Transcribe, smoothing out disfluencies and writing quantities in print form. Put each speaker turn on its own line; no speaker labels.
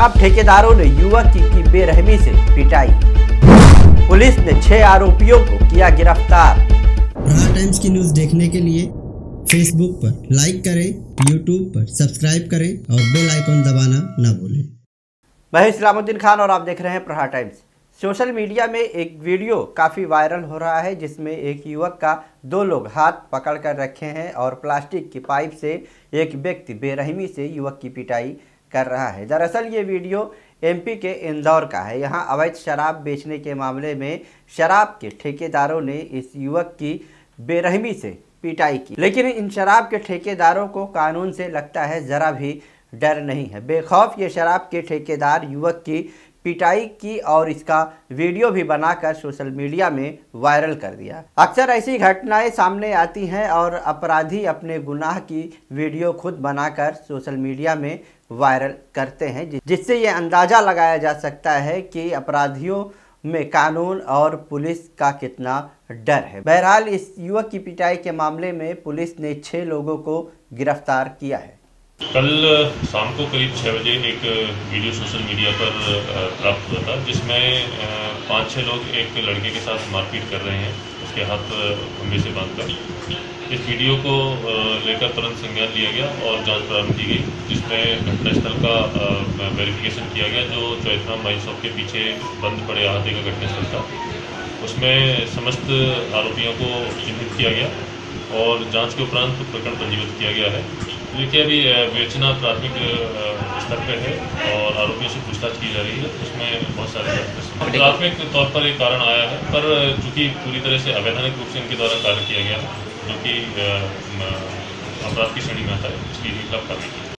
शराब ठेकेदारों ने युवक की बेरहमी से पिटाई। पुलिस ने 6 आरोपियों को किया गिरफ्तार।
प्रहार टाइम्स की न्यूज़ देखने के लिए फेसबुक पर लाइक करें, यूट्यूब पर सब्सक्राइब करें और बेल आइकन दबाना ना भूलें।
मैं इस्लामुद्दीन खान और आप देख रहे हैं प्रहार टाइम्स। सोशल मीडिया में एक वीडियो काफ़ी वायरल हो रहा है जिसमें एक युवक का 2 लोग हाथ पकड़ कर रखे हैं और प्लास्टिक की पाइप से एक व्यक्ति बेरहमी से युवक की पिटाई कर रहा है। दरअसल ये वीडियो एमपी के इंदौर का है। यहाँ अवैध शराब बेचने के मामले में शराब के ठेकेदारों ने इस युवक की बेरहमी से पिटाई की, लेकिन इन शराब के ठेकेदारों को कानून से लगता है ज़रा भी डर नहीं है। बेखौफ ये शराब के ठेकेदार युवक की पिटाई की और इसका वीडियो भी बनाकर सोशल मीडिया में वायरल कर दिया। अक्सर ऐसी घटनाएं सामने आती हैं और अपराधी अपने गुनाह की वीडियो खुद बनाकर सोशल मीडिया में वायरल करते हैं, जिससे ये अंदाज़ा लगाया जा सकता है कि अपराधियों में कानून और पुलिस का कितना डर है। बहरहाल इस युवक की पिटाई के मामले में पुलिस ने 6 लोगों को गिरफ्तार किया है।
कल शाम को करीब 6 बजे एक वीडियो सोशल मीडिया पर प्राप्त हुआ था जिसमें 5-6 लोग एक लड़के के साथ मारपीट कर रहे हैं, उसके हाथ खंभे से बांधकर। इस वीडियो को लेकर तुरंत संज्ञान लिया गया और जांच प्रारंभ की गई, जिसमें घटनास्थल का वेरिफिकेशन किया गया। जो चौथराम वाइन शॉप के पीछे बंद पड़े अहाते का घटनास्थल था, उसमें समस्त आरोपियों को चिन्हित किया गया और जांच के उपरांत प्रकरण पंजीबद्ध किया गया है। देखिए, अभी बेचना प्राथमिक स्तर पर है और आरोपियों से पूछताछ की जा रही है। उसमें बहुत सारे प्राथमिक तौर पर एक कारण आया है, पर चूंकि पूरी तरह से अवैधानिक रूप से इनके द्वारा कार्य किया गया, जो कि अपराध की श्रेणी में आता है, इसलिए कार्रवाई की।